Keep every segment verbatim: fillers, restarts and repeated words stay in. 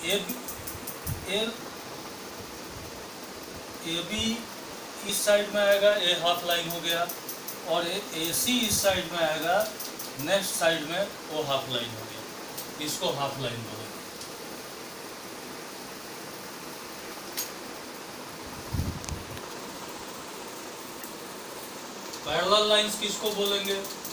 A A A B इस side में आएगा, ए हाफ लाइन हो गया, और ए सी इस साइड में आएगा, नेक्स्ट साइड में वो हाफ लाइन हो गया, इसको हाफ लाइन बोलेंगे। पैरेलल लाइंस किसको बोलेंगे?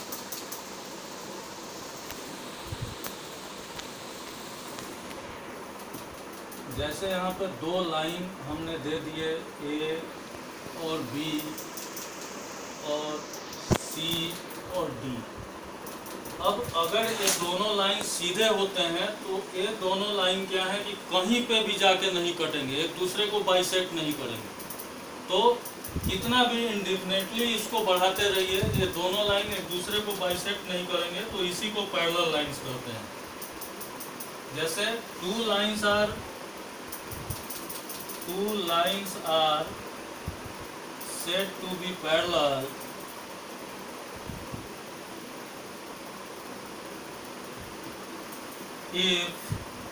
जैसे यहाँ पे दो लाइन हमने दे दिए, ए और बी और सी और डी। अब अगर ये दोनों लाइन सीधे होते हैं तो ये दोनों लाइन क्या है कि कहीं पे भी जाके नहीं कटेंगे, एक दूसरे को बाइसेक्ट नहीं करेंगे। तो कितना भी इंडेफिनेटली इसको बढ़ाते रहिए, ये दोनों लाइन एक दूसरे को बाइसेक्ट नहीं करेंगे, तो इसी को पैरेलल लाइंस कहते हैं। जैसे two lines are two lines are said to be parallel if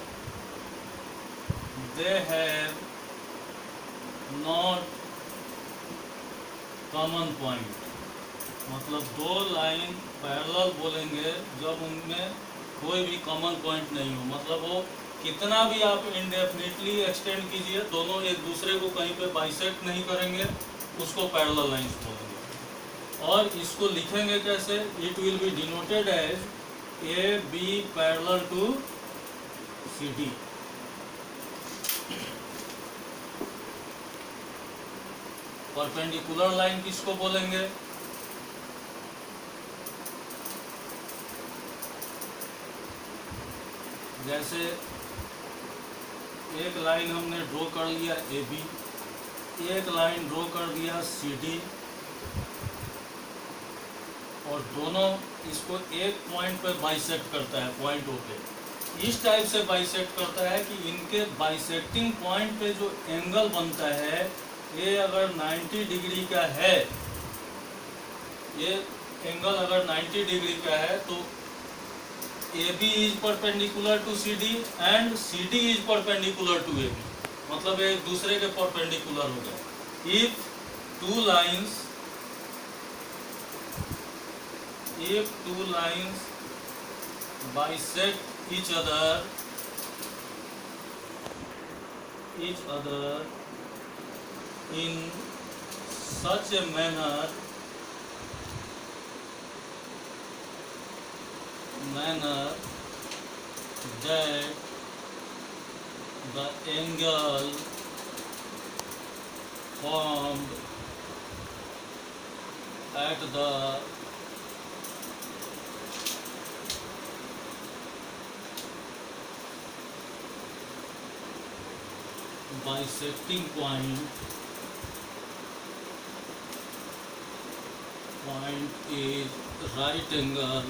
they have not common point। मतलब दो लाइन पैरेलल बोलेंगे जब उनमें कोई भी कॉमन पॉइंट नहीं हो, मतलब वो कितना भी आप इंडेफिनिटली एक्सटेंड कीजिए, दोनों एक दूसरे को कहीं पे बाइसेक्ट नहीं करेंगे, उसको पैरेलल लाइंस बोलेंगे। और इसको लिखेंगे कैसे? It will be denoted as A B parallel to C D. Perpendicular line किसको बोलेंगे? जैसे एक लाइन हमने ड्रॉ कर लिया ए बी, एक लाइन ड्रॉ कर दिया सी डी, और दोनों इसको एक पॉइंट पे बाइसेक्ट करता है, पॉइंट ओ पे। इस टाइप से बाइसेक्ट करता है कि इनके बाइसेक्टिंग पॉइंट पे जो एंगल बनता है, ये अगर नब्बे डिग्री का है, ये एंगल अगर नब्बे डिग्री का है, तो A B is perpendicular to C D and C D is perpendicular to A B, मतलब एक दूसरे के परपेंडिकुलर हो गए। If two lines if two lines bisect each other each other in such a manner manner that the angle formed at the bisecting point point is right angle,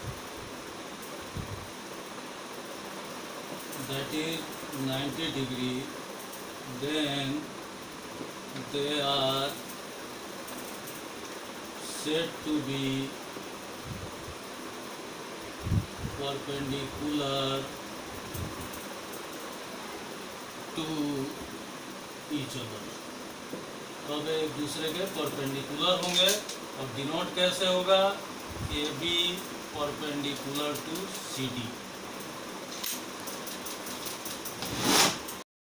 that is ninety degree, then they are said to be perpendicular to each other. अब एक दूसरे के perpendicular होंगे। अब denote कैसे होगा? A B perpendicular to C D.